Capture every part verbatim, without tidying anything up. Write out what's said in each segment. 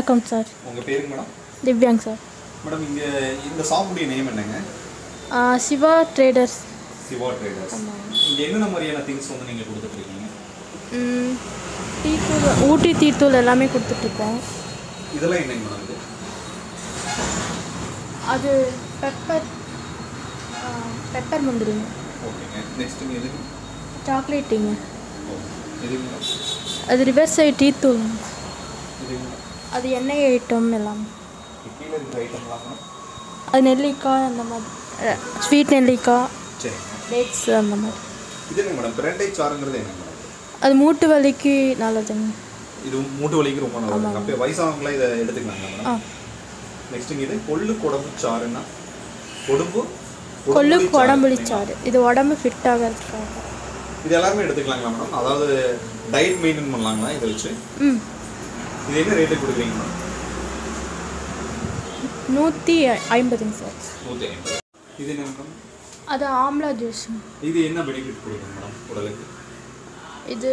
வணக்கம் சார். உங்கள் பேருங்க மேடம்? திவ்யாங்க சார். மேடம் இங்கே இந்த ஷாப்புடைய நேம் என்னங்க? சிவா ட்ரேடர்ஸ். சிவா ட்ரேடர்ஸ். இங்கே என்னென்ன மாதிரியான திங்ஸ் வந்து நீங்கள் கொடுத்துட்ருக்கீங்க? டீ தூள், ஊட்டி டீ தூள் எல்லாமே கொடுத்துட்ருக்கோம். இதெல்லாம் என்னங்க மேடம் இது? அது பெப்பர் பெப்பர் முந்திரிங்க. ஓகேங்க. நெக்ஸ்ட்டுங்க எதுங்க? சாக்லேட்டிங்க. எதுங்க மேடம்? அது ரிவர்ஸ் சைட் டீ தூள். எதுங்க? அது எண்ணெய் ஐட்டம் எல்லாம். கீழே இருக்கிற ஐட்டம்லாம் மேடம்? அது நெல்லிக்காய் அந்த மாதிரி, ஸ்வீட் நெல்லிக்காய். சரிங்க. டேட்ஸ் அந்த மாதிரி. இதுங்க மேடம் பிரண்டை சாறுங்கிறது என்னங்க மேடம்? அது மூட்டு வலிக்கு நல்லதுங்க. இது மூட்டு வலிக்கு ரொம்ப நல்லது. அப்படியே வயசானவங்களா இதை எடுத்துக்கலாங்களா மேடம்? ஆ. நெக்ஸ்ட்டுங்க இது கொள்ளு குடம்பு சாறுன்னா கொடும்பு கொள்ளு குடம்புளி சாறு. இது உடம்பு ஃபிட் ஆகிறதுக்காக. இது எல்லாருமே எடுத்துக்கலாங்களா மேடம்? அதாவது டயட் மெயின்டைன் பண்ணலாங்களா இதை வச்சு? ம். இது என்ன ரேட்டு கொடுக்குறீங்க மேடம்? நூற்றி ஐம்பதுங்க சார். நூற்றி ஐம்பது. இது என்ன மேடம்? அது ஆம்லா ஜூஸ். இது என்ன பெனிஃபிட் கொடுக்குங்க மேடம் உடலுக்கு? இது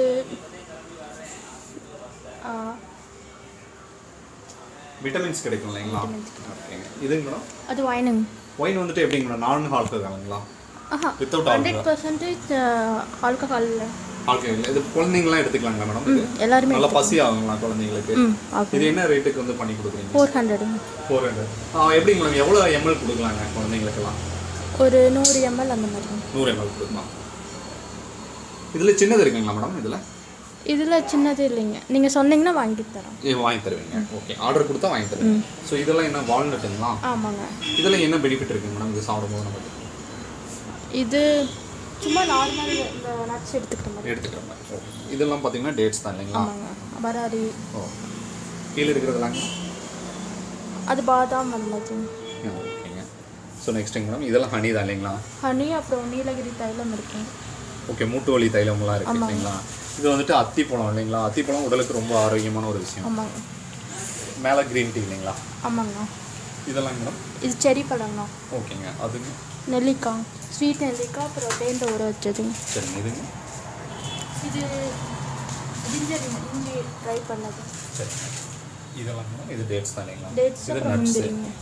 விட்டமின்ஸ் கிடைக்கும் இல்லைங்களா? ஓகேங்க. இதுங்க மேடம்? அது வைனுங்க. ஒயின் வந்துட்டு எப்படிங்க மேடம்? நானும் ஆல்கஹாலுங்களா? ஆஹா, வித்தவுட் ஹண்ட்ரட் பர்சன்டேஜ் ஆல்கஹால் இல்லை. ஆல்கஹால். இது குழந்தைங்களாம் எடுத்துக்கலாங்களா மேடம்? எல்லாருமே நல்லா பசி ஆகுங்களா குழந்தைங்களுக்கு? இது என்ன ரேட்டுக்கு வந்து பண்ணி கொடுக்குறீங்க? ஃபோர் ஹண்ட்ரடுங்க. Four hundred. எப்படிங்க மேடம் எவ்வளோ எம்எல் கொடுக்கலாங்க குழந்தைங்களுக்கெல்லாம்? ஒரு நூறு எம்எல் அந்த மாதிரி. நூறு எம்எல் கொடுக்கலாம். இதில் சின்னது இருக்குங்களா மேடம்? இதில் இதில் சின்னது இல்லைங்க. நீங்கள் சொன்னீங்கன்னா வாங்கி தரோம். ஏ வாங்கி தருவீங்க. ஓகே. ஆர்டர் கொடுத்தா வாங்கி தருவீங்க. ஸோ இதெல்லாம் என்ன வால்நட்டுங்களா? ஆமாங்க. இதெல்லாம் என்ன பெனிஃபிட் இருக்குங்க மேடம் இது சாப்பிடும்போது நமக்கு? இது சும்மா நார்மல் இந்த நட்ஸ் எடுத்துக்கிற மாதிரி. எடுத்துக்கிற மாதிரி. ஓகே. இதெல்லாம் பார்த்தீங்கன்னா டேட்ஸ் தான் இல்லைங்களா? ஆமாங்க. பராரி. ஓ. கீழே இருக்கிறதுலாங்க? அது பாதாம் வந்தது. ஓகேங்க. ஸோ நெக்ஸ்ட்டுங்க மேடம் இதெல்லாம் ஹனி தான் இல்லைங்களா? ஹனி அப்புறம் நீலகிரி தைலம் இருக்குங்க. ஓகே. மூட்டு வலி தைலம்லாம் இருக்குது இல்லைங்களா? இது வந்துட்டு அத்திப்பழம் இல்லைங்களா? அத்திப்பழம் உடலுக்கு ரொம்ப ஆரோக்கியமான ஒரு விஷயம். ஆமாங்க. மேலே க்ரீன் டீ இல்லைங்களா? ஆமாங்க. இதெல்லாம் மேடம்? இது செரி பழம்ண்ணா. ஓகேங்க. அதுங்க? நெல்லிக்காய், ஸ்வீட் நெல்லிக்காய் அப்புறம் தேனில் ஊற வச்சதுங்க. சரிங்க. இதுங்க? இது ஜிஞ்சர் இஞ்சி ட்ரை பண்ணது. சரிங்க. இதெல்லாம் மேடம்? இது டேட்ஸ் தான் இல்லைங்களா? டேட்ஸ் இது நட்ஸ்.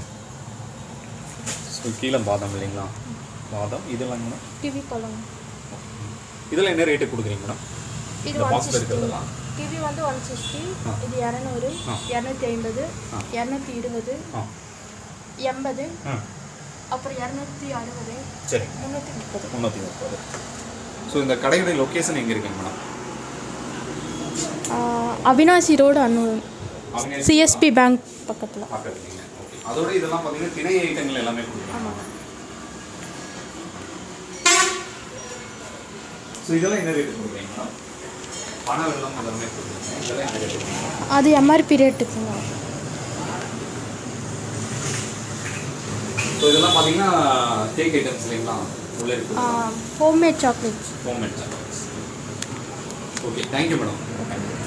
ஸோ கீழே பாதாம் இல்லைங்களா? பாதாம். இதெல்லாம் மேடம்? கிவி பழம். இதெல்லாம் என்ன ரேட்டு கொடுக்குறீங்க மேடம்? இது ஒன் சிக்ஸ்டி. கிவி வந்து ஒன் சிக்ஸ்டி. இது இரநூறு, இரநூத்தி ஐம்பது, இரநூத்தி இருபது, எண்பது, அப்புறம் இரநூத்தி அறுபது. சரி. முந்நூற்றி முப்பது. முந்நூற்றி முப்பது. ஸோ இந்த கடையுடைய லொக்கேஷன் எங்கே இருக்குங்க madam? Avinashi road, Annur, CSB bank பக்கத்தில். பக்கத்துலங்க. ஓகே. அதோட இதெல்லாம் பார்த்தீங்கன்னா திணை ஐட்டங்கள் எல்லாமே கொடுக்குறோம். ஆமாங்க. ஸோ இதெல்லாம் என்ன ரேட்டு கொடுக்குறீங்க மேடம்? பண வெள்ளம் எல்லாமே கொடுக்குறீங்க. இதெல்லாம் என்ன ரேட்டு கொடுக்குறீங்க? அது எம்ஆர்பி ரேட்டுக்குங்க. ஸோ இதெல்லாம் பார்த்தீங்கன்னா கேக் ஐட்டம்ஸ் இல்லைங்களா? உள்ளே இருக்குது. Homemade chocolates. Homemade chocolates. Okay. Thank you madam.